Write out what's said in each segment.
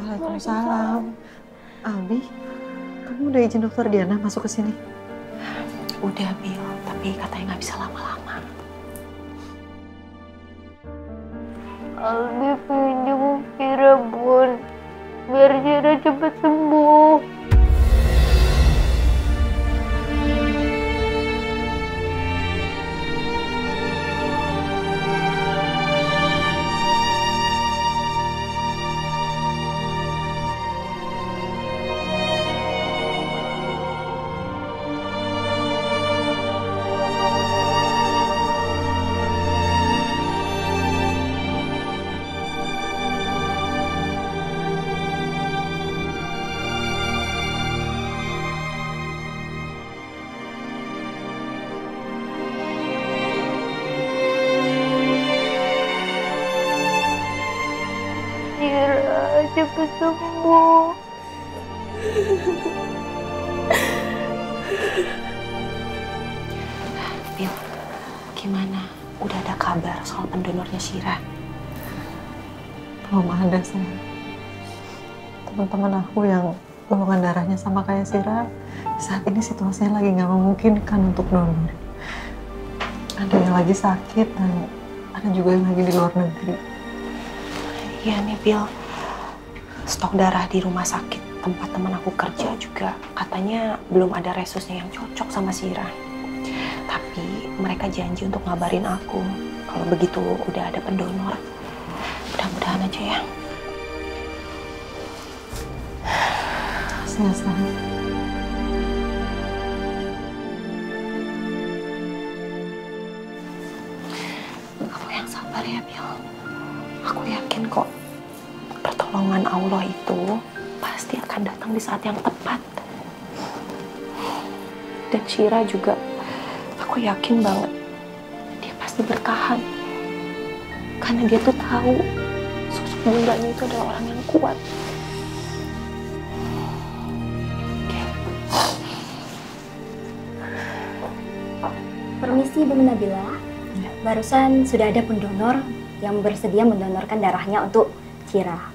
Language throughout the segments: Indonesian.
Waalaikumsalam. Abi, kamu udah izin dokter Diana masuk ke sini? Udah, Bil, tapi katanya nggak bisa lama-lama. Albi pengen jenguk Cira, Bun. Biar Cira cepat sembuh. Cira cepat sembuh. Bil, gimana? Udah ada kabar soal pendonornya Syira? Belum ada, sayang. Teman-teman aku yang golongan darahnya sama kayak Sira, saat ini situasinya lagi nggak memungkinkan untuk donor. Ada yang lagi sakit dan ada juga yang lagi di luar negeri. Iya nih, Bil. Stok darah di rumah sakit tempat teman aku kerja juga katanya belum ada resusnya yang cocok sama Syira. Tapi mereka janji untuk ngabarin aku kalau begitu udah ada pendonor. Mudah-mudahan aja ya. Sayang. Kamu yang sabar ya, Bil. Aku yakin kok pertolongan Allah itu pasti akan datang di saat yang tepat. Dan Syira juga, aku yakin banget dia pasti bertahan. Karena dia tuh tahu sosok bundanya itu adalah orang yang kuat. Permisi, Bu Nabila. Barusan sudah ada pendonor yang bersedia mendonorkan darahnya untuk Cira.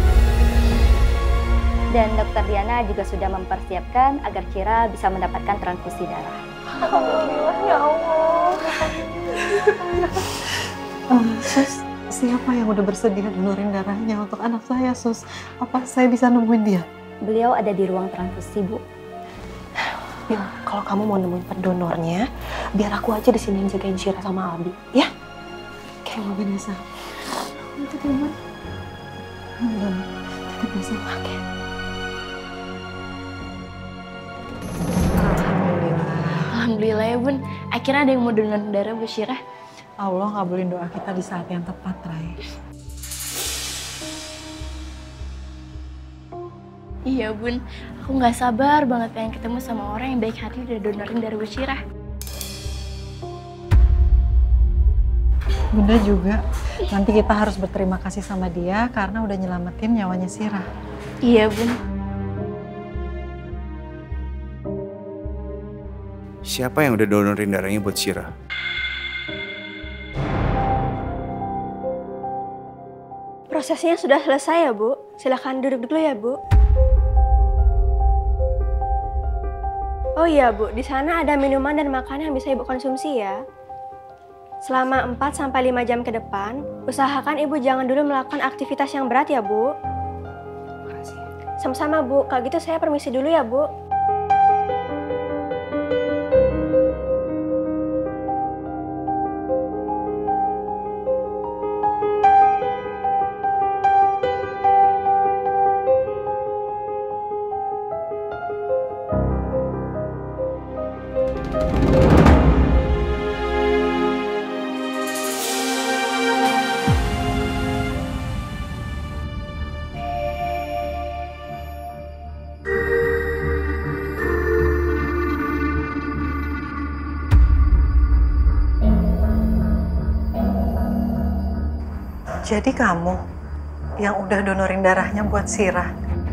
Dan Dokter Diana juga sudah mempersiapkan agar Cira bisa mendapatkan transfusi darah. Alhamdulillah ya Allah. Sus, siapa yang udah bersedia donorin darahnya untuk anak saya, Sus? Apa saya bisa nemuin dia? Beliau ada di ruang transfusi, Bu. Bil, kalau kamu mau nemuin pendonornya, biar aku aja di sini jagain Syira sama Abi, ya? Kayak mobil biasa. Itu gimana? Alhamdulillah. Kita bisa pakai. Alhamdulillah ya, Bun. Akhirnya ada yang mau donor darah Bu Syira. Allah ngabulin doa kita di saat yang tepat, Rai. Iya, Bun. Aku nggak sabar banget pengen ketemu sama orang yang baik hati udah donorin darah Bu Syira. Bunda juga. Nanti kita harus berterima kasih sama dia karena udah nyelamatin nyawanya Sira. Iya, Bun. Siapa yang udah donorin darahnya buat Syira? Prosesnya sudah selesai ya, Bu. Silakan duduk dulu ya, Bu. Oh iya, Bu. Di sana ada minuman dan makanan yang bisa Ibu konsumsi ya. Selama 4-5 jam ke depan, usahakan Ibu jangan dulu melakukan aktivitas yang berat ya, Bu. Makasih. Sama-sama, Bu. Kalau gitu saya permisi dulu ya, Bu. Jadi kamu yang udah donorin darahnya buat Sira.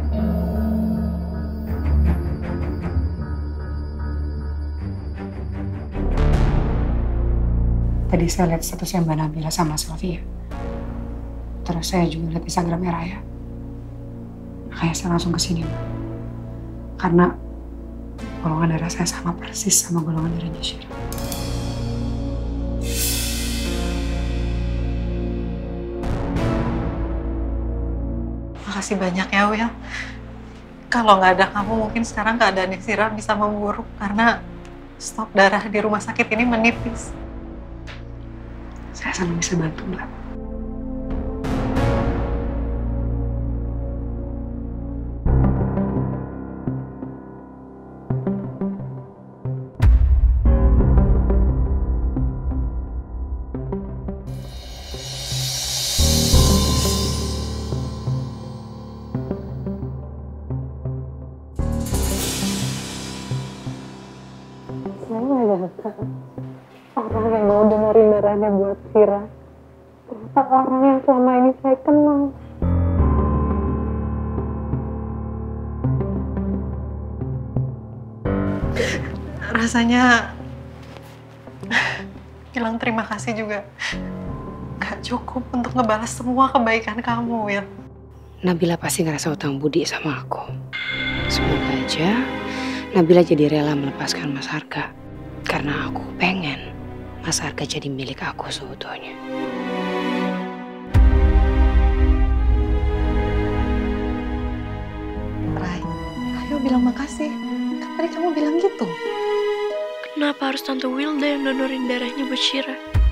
Tadi saya lihat statusnya Mbak Nabila sama Sylvia. Terus saya juga lihat Instagramnya Raya. Makanya saya langsung kesini, Mbak. Karena golongan darah saya sama persis sama golongan darahnya Syira. Makasih banyak ya, Will. Kalau nggak ada kamu, mungkin sekarang keadaan Syira bisa memburuk karena stok darah di rumah sakit ini menipis. Saya senang bisa bantu, Mbak. Saya nggak nyangka orang yang mau donorin darahnya buat Syira ternyata orang yang selama ini saya kenal. Rasanya bilang terima kasih juga gak cukup untuk ngebalas semua kebaikan kamu, Will. Nabila pasti ngerasa utang budi sama aku. Semoga aja Nabila jadi rela melepaskan Mas Arga. Karena aku pengen Mas Arga jadi milik aku seutuhnya. Rai, ayo bilang makasih. Kan tadi kamu bilang gitu. Kenapa harus Tante Wilda yang donorin darahnya buat Syira?